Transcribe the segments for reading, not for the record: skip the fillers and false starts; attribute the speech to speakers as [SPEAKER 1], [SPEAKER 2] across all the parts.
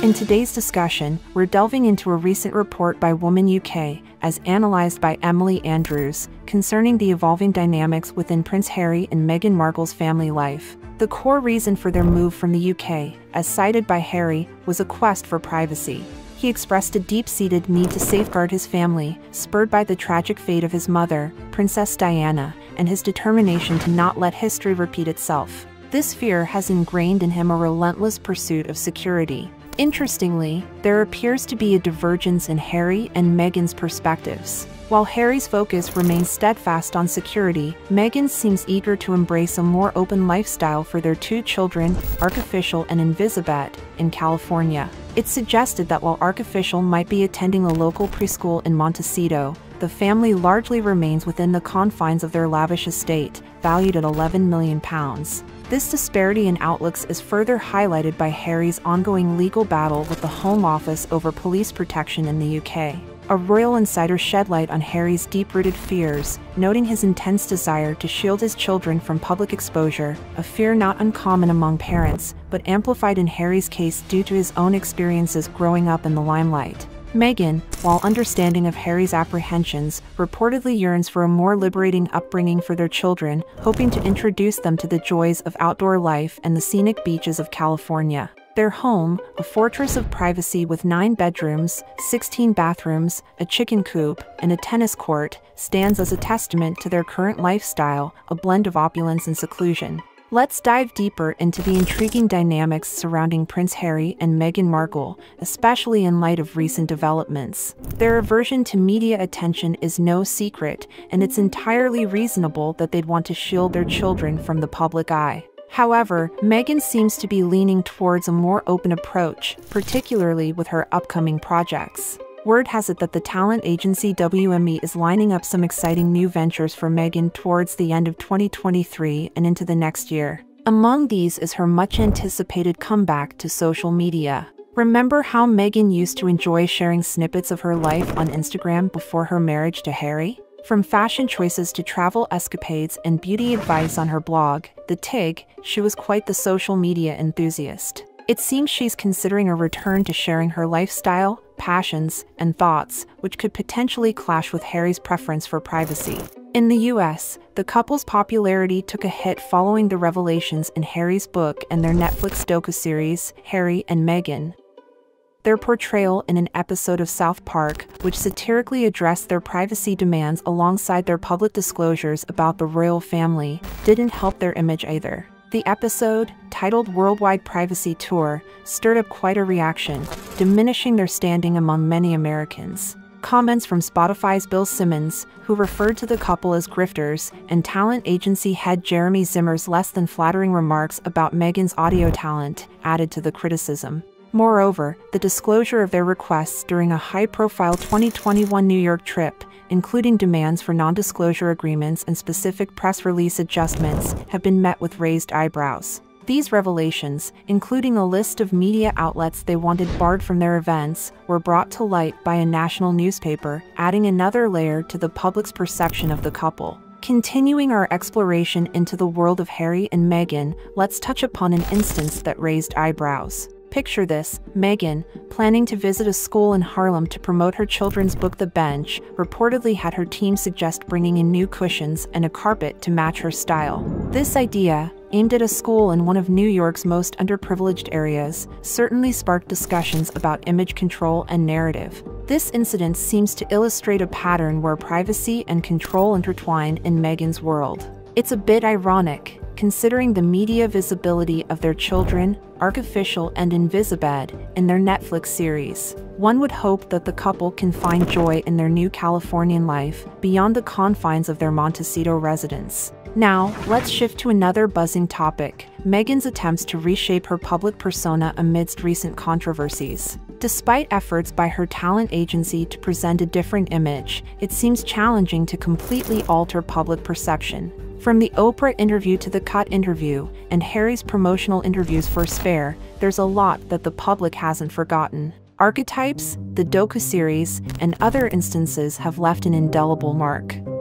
[SPEAKER 1] In today's discussion, we're delving into a recent report by Woman UK, as analyzed by Emily Andrews, concerning the evolving dynamics within Prince Harry and Meghan Markle's family life. The core reason for their move from the UK, as cited by Harry, was a quest for privacy. He expressed a deep-seated need to safeguard his family, spurred by the tragic fate of his mother, Princess Diana, and his determination to not let history repeat itself. This fear has ingrained in him a relentless pursuit of security. Interestingly, there appears to be a divergence in Harry and Meghan's perspectives. While Harry's focus remains steadfast on security, Meghan seems eager to embrace a more open lifestyle for their two children, Archofficial and Invisibet, in California. It's suggested that while Archofficial might be attending a local preschool in Montecito, the family largely remains within the confines of their lavish estate, valued at £11 million. This disparity in outlooks is further highlighted by Harry's ongoing legal battle with the Home Office over police protection in the UK. A royal insider shed light on Harry's deep-rooted fears, noting his intense desire to shield his children from public exposure, a fear not uncommon among parents, but amplified in Harry's case due to his own experiences growing up in the limelight. Meghan, while understanding of Harry's apprehensions, reportedly yearns for a more liberating upbringing for their children, hoping to introduce them to the joys of outdoor life and the scenic beaches of California. Their home, a fortress of privacy with 9 bedrooms, 16 bathrooms, a chicken coop, and a tennis court, stands as a testament to their current lifestyle, a blend of opulence and seclusion. Let's dive deeper into the intriguing dynamics surrounding Prince Harry and Meghan Markle, especially in light of recent developments. Their aversion to media attention is no secret, and it's entirely reasonable that they'd want to shield their children from the public eye. However, Meghan seems to be leaning towards a more open approach, particularly with her upcoming projects. Word has it that the talent agency WME is lining up some exciting new ventures for Meghan towards the end of 2023 and into the next year. Among these is her much-anticipated comeback to social media. Remember how Meghan used to enjoy sharing snippets of her life on Instagram before her marriage to Harry? From fashion choices to travel escapades and beauty advice on her blog, The Tig, she was quite the social media enthusiast. It seems she's considering a return to sharing her lifestyle, passions, and thoughts, which could potentially clash with Harry's preference for privacy. In the US, the couple's popularity took a hit following the revelations in Harry's book and their Netflix docuseries, Harry and Meghan. Their portrayal in an episode of South Park, which satirically addressed their privacy demands alongside their public disclosures about the royal family, didn't help their image either. The episode, titled Worldwide Privacy Tour, stirred up quite a reaction, diminishing their standing among many Americans. Comments from Spotify's Bill Simmons, who referred to the couple as grifters, and talent agency head Jeremy Zimmer's less than flattering remarks about Meghan's audio talent, added to the criticism. Moreover, the disclosure of their requests during a high-profile 2021 New York trip, including demands for non-disclosure agreements and specific press release adjustments, have been met with raised eyebrows. These revelations, including a list of media outlets they wanted barred from their events, were brought to light by a national newspaper, adding another layer to the public's perception of the couple. Continuing our exploration into the world of Harry and Meghan, let's touch upon an instance that raised eyebrows. Picture this: Meghan, planning to visit a school in Harlem to promote her children's book The Bench, reportedly had her team suggest bringing in new cushions and a carpet to match her style. This idea, aimed at a school in one of New York's most underprivileged areas, certainly sparked discussions about image control and narrative. This incident seems to illustrate a pattern where privacy and control intertwine in Meghan's world. It's a bit ironic, considering the media visibility of their children, Archofficial and Invisibet, in their Netflix series. One would hope that the couple can find joy in their new Californian life, beyond the confines of their Montecito residence. Now, let's shift to another buzzing topic: Meghan's attempts to reshape her public persona amidst recent controversies. Despite efforts by her talent agency to present a different image, it seems challenging to completely alter public perception. From the Oprah interview to the Cut interview, and Harry's promotional interviews for Spare, there's a lot that the public hasn't forgotten. Archetypes, the docuseries, and other instances have left an indelible mark.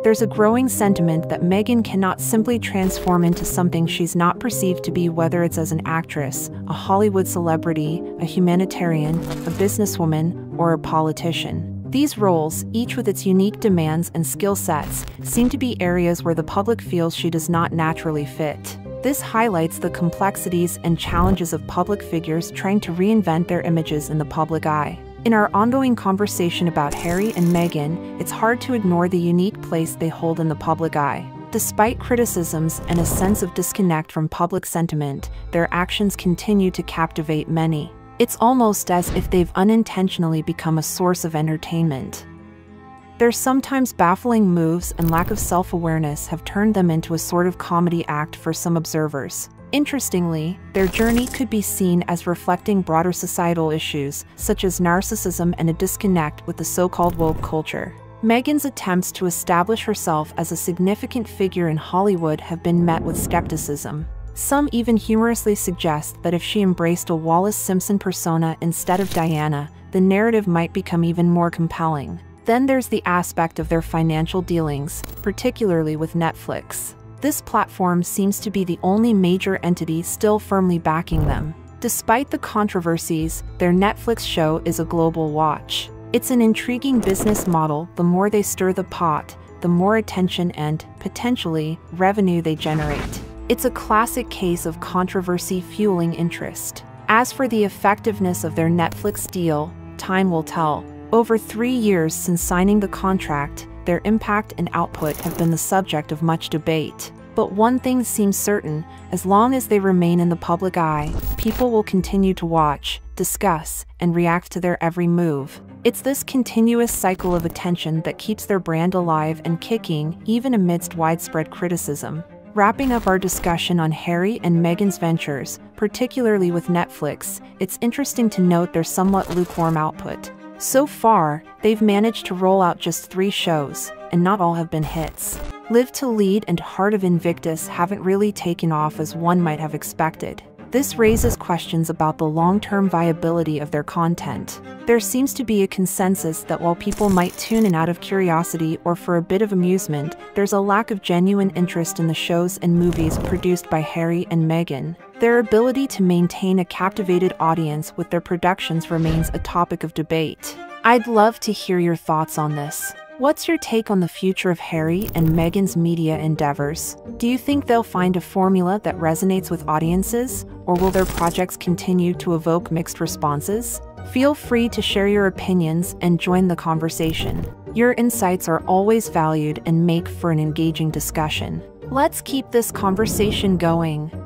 [SPEAKER 1] there's a growing sentiment that Meghan cannot simply transform into something she's not perceived to be, whether it's as an actress, a Hollywood celebrity, a humanitarian, a businesswoman, or a politician. These roles, each with its unique demands and skill sets, seem to be areas where the public feels she does not naturally fit. This highlights the complexities and challenges of public figures trying to reinvent their images in the public eye. In our ongoing conversation about Harry and Meghan, it's hard to ignore the unique place they hold in the public eye. Despite criticisms and a sense of disconnect from public sentiment, their actions continue to captivate many. It's almost as if they've unintentionally become a source of entertainment. Their sometimes baffling moves and lack of self-awareness have turned them into a sort of comedy act for some observers. Interestingly, their journey could be seen as reflecting broader societal issues, such as narcissism and a disconnect with the so-called woke culture. Meghan's attempts to establish herself as a significant figure in Hollywood have been met with skepticism. Some even humorously suggest that if she embraced a Wallis Simpson persona instead of Diana, the narrative might become even more compelling. Then there's the aspect of their financial dealings, particularly with Netflix. This platform seems to be the only major entity still firmly backing them. Despite the controversies, their Netflix show is a global watch. It's an intriguing business model. The more they stir the pot, the more attention and, potentially, revenue they generate. It's a classic case of controversy fueling interest. As for the effectiveness of their Netflix deal, time will tell. Over 3 years since signing the contract, their impact and output have been the subject of much debate. But one thing seems certain: as long as they remain in the public eye, people will continue to watch, discuss, and react to their every move. It's this continuous cycle of attention that keeps their brand alive and kicking, even amidst widespread criticism. Wrapping up our discussion on Harry and Meghan's ventures, particularly with Netflix, it's interesting to note their somewhat lukewarm output. So far, they've managed to roll out just 3 shows, and not all have been hits. Live to Lead and Heart of Invictus haven't really taken off as one might have expected. This raises questions about the long-term viability of their content. There seems to be a consensus that while people might tune in out of curiosity or for a bit of amusement, there's a lack of genuine interest in the shows and movies produced by Harry and Meghan. Their ability to maintain a captivated audience with their productions remains a topic of debate. I'd love to hear your thoughts on this. What's your take on the future of Harry and Meghan's media endeavors? Do you think they'll find a formula that resonates with audiences, or will their projects continue to evoke mixed responses? Feel free to share your opinions and join the conversation. Your insights are always valued and make for an engaging discussion. Let's keep this conversation going.